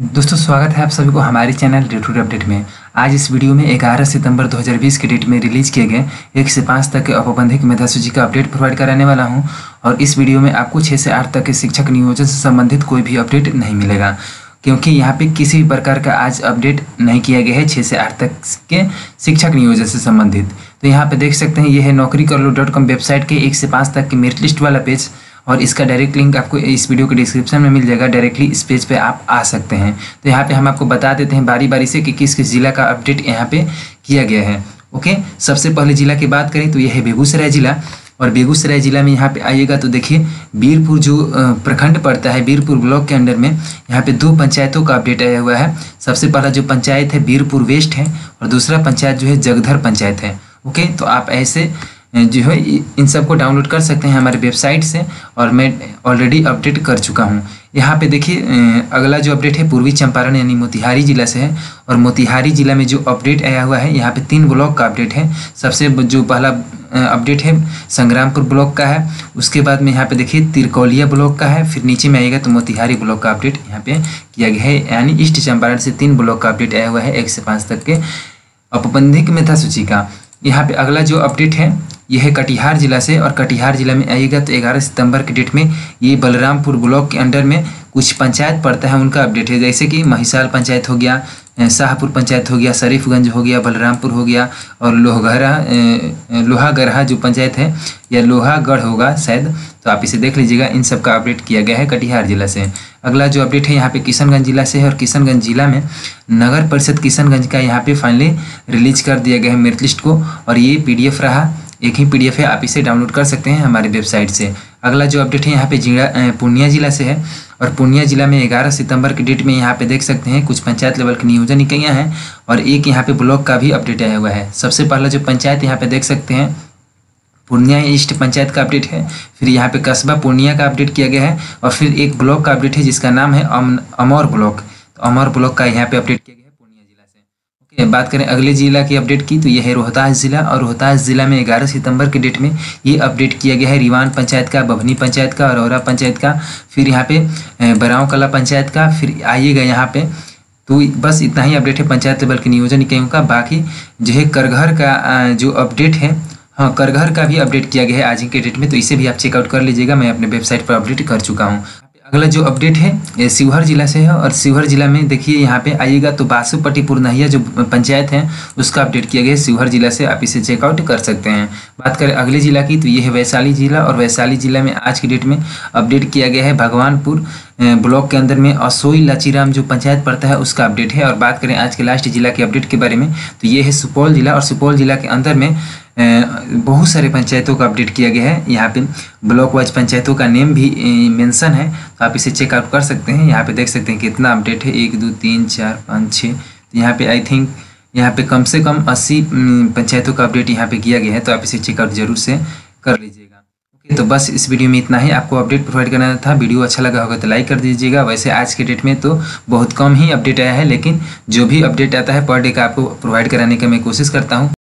दोस्तों स्वागत है आप सभी को हमारे channel day to day update में। आज इस वीडियो में 11 सितंबर 2020 के डेट में रिलीज किए गए 1 से 5 तक के औपबंधिक मेधा सूची का अपडेट प्रोवाइड कराने वाला हूं। और इस वीडियो में आपको 6 से 8 तक के शिक्षक नियोजन से संबंधित कोई भी अपडेट नहीं मिलेगा, क्योंकि यहाँ पे किसी भी प्रकार का आज अपडेट नहीं किया गया है 6 से 8 तक के शिक्षक नियोजन से संबंधित। तो यहाँ पे देख सकते हैं ये है naukrikarlo.com वेबसाइट के 1 से 5 तक के मेरिट लिस्ट वाला पेज, और इसका डायरेक्ट लिंक आपको इस वीडियो के डिस्क्रिप्शन में मिल जाएगा। डायरेक्टली इस पेज पे आप आ सकते हैं। तो यहाँ पे हम आपको बता देते हैं बारी बारी से कि किस किस जिला का अपडेट यहाँ पे किया गया है। ओके, सबसे पहले जिला की बात करें तो यह है बेगूसराय जिला। और बेगूसराय जिला में यहाँ पे आइएगा तो देखिए बीरपुर जो प्रखंड पड़ता है, बीरपुर ब्लॉक के अंडर में यहाँ पे 2 पंचायतों का अपडेट आया हुआ है। सबसे पहला जो पंचायत है बीरपुर वेस्ट है, और दूसरा पंचायत जो है जगधर पंचायत है। ओके, तो आप ऐसे जो है इन सब को डाउनलोड कर सकते हैं हमारे वेबसाइट से, और मैं ऑलरेडी अपडेट कर चुका हूं। यहाँ पे देखिए अगला जो अपडेट है पूर्वी चंपारण यानी मोतिहारी जिला से है। और मोतिहारी जिला में जो अपडेट आया हुआ है यहाँ पे 3 ब्लॉक का अपडेट है। सबसे जो पहला अपडेट है संग्रामपुर ब्लॉक का है, उसके बाद में यहाँ पे देखिए तिरकौलिया ब्लॉक का है, फिर नीचे में आएगा तो मोतिहारी ब्लॉक का अपडेट यहाँ पे किया गया है। यानी ईस्ट चंपारण से 3 ब्लॉक का अपडेट आया हुआ है 1 से 5 तक के औपबंधिक मेधा सूची का। यहाँ पे अगला जो अपडेट है यह है कटिहार जिला से। और कटिहार जिला में आइएगा तो 11 सितंबर के डेट में ये बलरामपुर ब्लॉक के अंडर में कुछ पंचायत पड़ता है, उनका अपडेट है। जैसे कि महिसाल पंचायत हो गया, शाहपुर पंचायत हो गया, शरीफगंज हो गया, बलरामपुर हो गया, और लोहागढ़ा जो पंचायत है या लोहागढ़ होगा शायद, तो आप इसे देख लीजिएगा। इन सब का अपडेट किया गया है कटिहार जिला से। अगला जो अपडेट है यहाँ पे किशनगंज जिला से है। और किशनगंज जिला में नगर परिषद किशनगंज का यहाँ पे फाइनली रिलीज कर दिया गया है मेरिट लिस्ट को, और ये PDF रहा, एक ही PDF है, आप इसे डाउनलोड कर सकते हैं हमारे वेबसाइट से। अगला जो अपडेट है यहाँ पे पूर्णिया जिला से है। और पूर्णिया जिला में 11 सितंबर के डेट में यहाँ पे देख सकते हैं कुछ पंचायत लेवल की नियोजन इकाइयाँ हैं, और एक यहाँ पे ब्लॉक का भी अपडेट आया हुआ है। सबसे पहला जो पंचायत यहाँ पे देख सकते हैं पूर्णिया ईस्ट पंचायत का अपडेट है। फिर यहाँ पे कस्बा पूर्णिया का अपडेट किया गया है, और फिर एक ब्लॉक का अपडेट है जिसका नाम है अमौर ब्लॉक। तो अमौर ब्लॉक का यहाँ पे अपडेट किया गया है पूर्णिया जिला से। ओके, बात करें अगले जिला की अपडेट की तो यह है रोहतास जिला। और रोहतास जिला में 11 सितंबर के डेट में ये अपडेट किया गया है रिवान पंचायत का, बभनी पंचायत का, अरौरा पंचायत का, फिर यहाँ पे बराव कला पंचायत का। फिर आइएगा यहाँ पे तो बस इतना ही अपडेट है पंचायत लेवल के नियोजन इकाइयों का। बाकी जो है करघर का जो अपडेट है, हाँ करघर का भी अपडेट किया गया है आज के डेट में, तो इसे भी आप चेकआउट कर लीजिएगा। मैं अपने वेबसाइट पर अपडेट कर चुका हूँ। अगला जो अपडेट है ये शिवहर जिला से है। और शिवहर जिला में देखिए यहाँ पे आइएगा तो बासुपट्टी पुरनहिया जो पंचायत है उसका अपडेट किया गया है शिवहर जिला से, आप इसे चेकआउट कर सकते हैं। बात करें अगले जिला की तो ये है वैशाली जिला। और वैशाली जिला में आज की डेट में अपडेट किया गया है भगवानपुर ब्लॉक के अंदर में असोई लाचीराम जो पंचायत पड़ता है उसका अपडेट है। और बात करें आज के लास्ट जिला के अपडेट के बारे में तो ये है सुपौल जिला। और सुपौल जिला के अंदर में बहुत सारे पंचायतों का अपडेट किया गया है। यहाँ पे ब्लॉक वाइज पंचायतों का नेम भी मेंशन है, तो आप इसे चेकआउट कर सकते हैं। यहाँ पे देख सकते हैं कितना अपडेट है, 1 2 3 4 5 6। यहाँ पे आई थिंक यहाँ पे कम से कम 80 पंचायतों का अपडेट यहाँ पे किया गया है, तो आप इसे चेकआउट जरूर से कर लीजिएगा। ओके, तो बस इस वीडियो में इतना ही, आपको अपडेट प्रोवाइड करना था। वीडियो अच्छा लगा होगा तो लाइक कर दीजिएगा। वैसे आज के डेट में तो बहुत कम ही अपडेट आया है, लेकिन जो भी अपडेट आता है पर डे का आपको प्रोवाइड कराने का मैं कोशिश करता हूँ।